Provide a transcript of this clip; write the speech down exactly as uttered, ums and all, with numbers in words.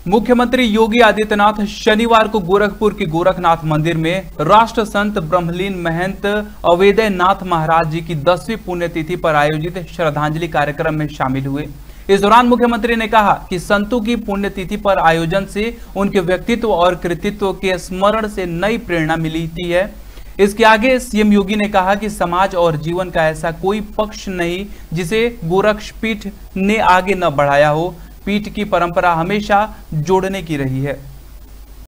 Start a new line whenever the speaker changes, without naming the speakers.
मुख्यमंत्री योगी आदित्यनाथ शनिवार को गोरखपुर के गोरखनाथ मंदिर में राष्ट्र संत ब्रह्मलीन महंत अवेदय नाथ महाराज जी की दसवीं पुण्यतिथि पर आयोजित श्रद्धांजलि कार्यक्रम में शामिल हुए। इस दौरान मुख्यमंत्री ने कहा कि संतों की पुण्यतिथि पर आयोजन से उनके व्यक्तित्व और कृतित्व के स्मरण से नई प्रेरणा मिलती है। इसके आगे सीएम योगी ने कहा कि समाज और जीवन का ऐसा कोई पक्ष नहीं जिसे गोरक्षपीठ ने आगे न बढ़ाया हो। पीठ की परंपरा हमेशा जोड़ने की रही है।